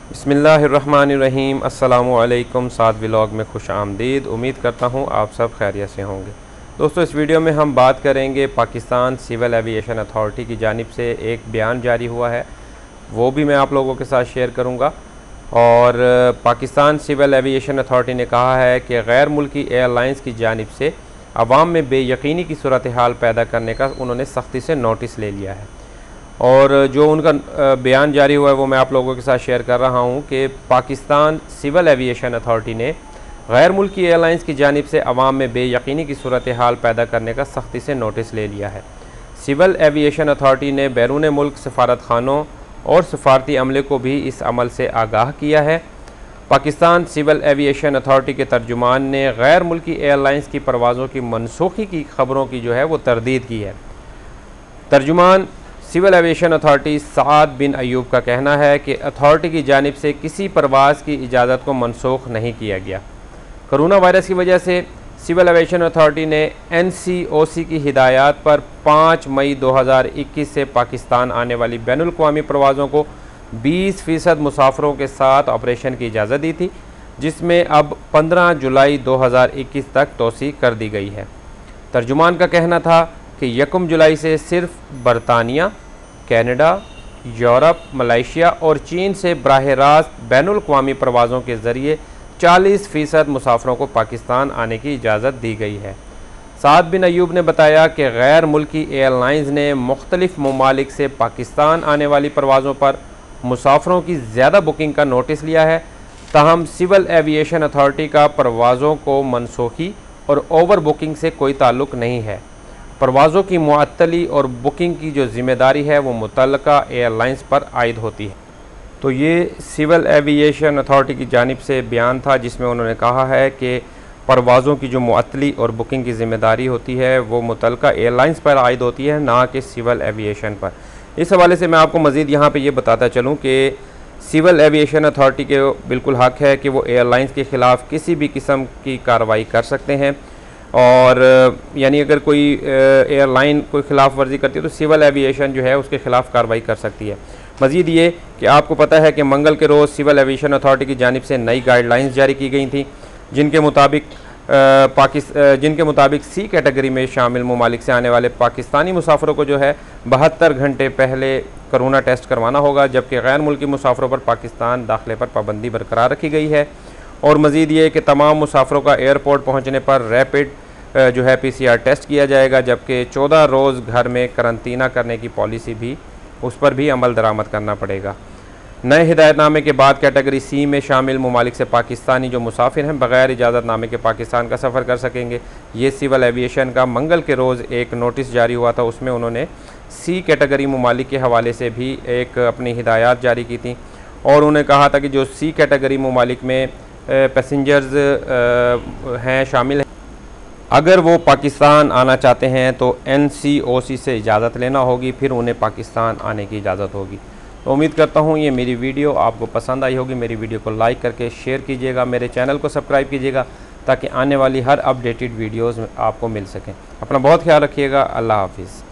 बिस्मिल्लाहिर्रहमानिर्रहीम। अस्सलामु अलैकुम। साद व्लॉग में खुश आमदीद। उम्मीद करता हूँ आप सब खैरियत से होंगे। दोस्तों, इस वीडियो में हम बात करेंगे पाकिस्तान सिविल एविएशन अथॉरिटी की जानिब से एक बयान जारी हुआ है, वो भी मैं आप लोगों के साथ शेयर करूँगा। और पाकिस्तान सिविल एविएशन अथॉरिटी ने कहा है कि गैर मुल्की एयरलाइंस की जानिब से अवाम में बेयकीनी की सूरत हाल पैदा करने का उन्होंने सख्ती से नोटिस ले लिया है। और जो उनका बयान जारी हुआ है वो मैं आप लोगों के साथ शेयर कर रहा हूँ कि पाकिस्तान सिविल एविएशन अथॉरिटी ने गैर मुल्की एयरलाइंस की जानिब से अवाम में बेयकीनी की सूरत हाल पैदा करने का सख्ती से नोटिस ले लिया है। सिविल एविएशन अथॉरिटी ने बैरून मुल्क सफारत खानों और सफारती अमले को भी इस अमल से आगाह किया है। पाकिस्तान सिविल एविएशन अथॉरिटी के तर्जुमान ने गैर मुल्की एयरलाइंस की परवाज़ों की मनसूखी की खबरों की जो है वो तरदीद की है। तर्जुमान civil aviation authority Saad bin Ayub का कहना है कि अथॉरिटी की जानिब से किसी परवाज़ की इजाज़त को मनसूख नहीं किया गया। कोरोना वायरस की वजह से सिविल एविएशन अथॉरिटी ने NCOC की हिदायत पर 5 मई 2021 से पाकिस्तान आने वाली बैनुल-अक़वामी परवाज़ों को 20% मुसाफिरों के साथ ऑपरेशन की इजाज़त दी थी, जिसमें अब 15 जुलाई 2021 तक तोसी कर दी गई है। तर्जुमान का कहना था कि 1 जुलाई से सिर्फ बरतानिया, कनाडा, यूरोप, मलेशिया और चीन से बराह रास्त बैनुल-अक़वामी परवाज़ों के ज़रिए 40% मुसाफिरों को पाकिस्तान आने की इजाज़त दी गई है। साद बिन अयूब ने बताया कि गैर मुल्की एयरलाइंस ने मुख्तलिफ़ ममालिक से पाकिस्तान आने वाली परवाज़ों पर मुसाफिरों की ज़्यादा बुकिंग का नोटिस लिया है। ताहम सिविल एविएशन अथॉरिटी का परवाज़ों को मनसूखी और ओवर बुकिंग से कोई ताल्लुक़ नहीं है। परवाज़ों की मुअत्तली और बुकिंग की जो ज़िम्मेदारी है वो मुतल्लका एयरलाइंस पर आयद होती है। तो ये सिविल एविएशन अथॉरिटी की जानिब से बयान था, जिसमें उन्होंने कहा है कि परवाज़ों की जो मुअत्तली और बुकिंग की ज़िम्मेदारी होती है वो मुतल्लका एयरलाइंस पर आयद होती है, ना कि सिविल एविएशन पर। इस हवाले से मैं आपको मज़ीद यहाँ पे ये बताता चलूँ कि सिविल एविएशन अथॉरिटी के बिल्कुल हक़ है कि वो एयरलाइंस के ख़िलाफ़ किसी भी किस्म की कार्रवाई कर सकते हैं। और यानी अगर कोई एयरलाइन कोई ख़िलाफ़ वर्जी करती है तो सिविल एविएशन जो है उसके ख़िलाफ़ कार्रवाई कर सकती है। मज़ीद ये कि आपको पता है कि मंगल के रोज़ सिविल एविएशन अथॉरिटी की जानिब से नई गाइडलाइंस जारी की गई थी, जिनके मुताबिक सी कैटेगरी में शामिल ममालिक से आने वाले पाकिस्तानी मुसाफिरों को जो है 72 घंटे पहले कोरोना टेस्ट करवाना होगा, जबकि गैर मुल्की मुसाफिरों पर पाकिस्तान दाखिले पर पाबंदी बरकरार रखी गई है। और मज़ीद ये कि तमाम मुसाफिरों का एयरपोर्ट पहुंचने पर रैपिड जो है PCR टेस्ट किया जाएगा, जबकि 14 रोज़ घर में करंतना करने की पॉलिसी भी उस पर भी अमल दरामद करना पड़ेगा। नए हिदायतनामे के बाद कैटेगरी C में शामिल ममालिक से पाकिस्तानी जो मुसाफिर हैं बग़ैर इजाज़तनामे के पाकिस्तान का सफ़र कर सकेंगे। ये सिविल एविएशन का मंगल के रोज़ एक नोटिस जारी हुआ था, उसमें उन्होंने C कैटेगरी ममालिक के हवाले से भी एक अपनी हिदायत जारी की थी। और उन्होंने कहा था कि जो C कैटेगरी ममालिक में पैसेंजर्स हैं शामिल हैं, अगर वो पाकिस्तान आना चाहते हैं तो NCOC से इजाज़त लेना होगी, फिर उन्हें पाकिस्तान आने की इजाज़त होगी। तो उम्मीद करता हूँ ये मेरी वीडियो आपको पसंद आई होगी। मेरी वीडियो को लाइक करके शेयर कीजिएगा, मेरे चैनल को सब्सक्राइब कीजिएगा ताकि आने वाली हर अपडेटेड वीडियोज़ आपको मिल सकें। अपना बहुत ख्याल रखिएगा। अल्लाह हाफिज़।